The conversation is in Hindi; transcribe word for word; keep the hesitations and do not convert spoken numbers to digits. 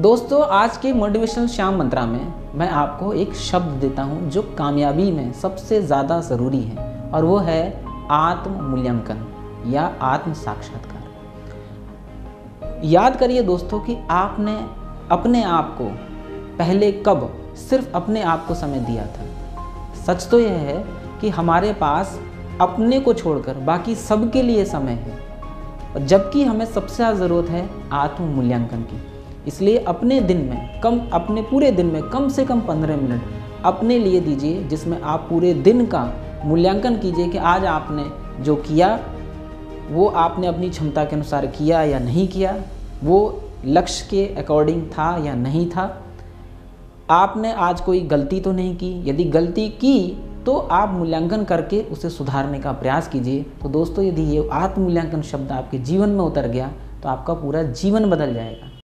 दोस्तों, आज के मोटिवेशनल श्याम मंत्रा में मैं आपको एक शब्द देता हूं जो कामयाबी में सबसे ज़्यादा ज़रूरी है, और वो है आत्म मूल्यांकन या आत्म साक्षात्कार। याद करिए दोस्तों कि आपने अपने आप को पहले कब सिर्फ अपने आप को समय दिया था। सच तो यह है कि हमारे पास अपने को छोड़कर बाकी सबके लिए समय है, जबकि हमें सबसे ज़्यादा ज़रूरत है आत्म मूल्यांकन की। इसलिए अपने दिन में कम अपने पूरे दिन में कम से कम पंद्रह मिनट अपने लिए दीजिए, जिसमें आप पूरे दिन का मूल्यांकन कीजिए कि आज आपने जो किया वो आपने अपनी क्षमता के अनुसार किया या नहीं किया, वो लक्ष्य के अकॉर्डिंग था या नहीं था, आपने आज कोई गलती तो नहीं की। यदि गलती की तो आप मूल्यांकन करके उसे सुधारने का प्रयास कीजिए। तो दोस्तों, यदि ये आत्म मूल्यांकन शब्द आपके जीवन में उतर गया तो आपका पूरा जीवन बदल जाएगा।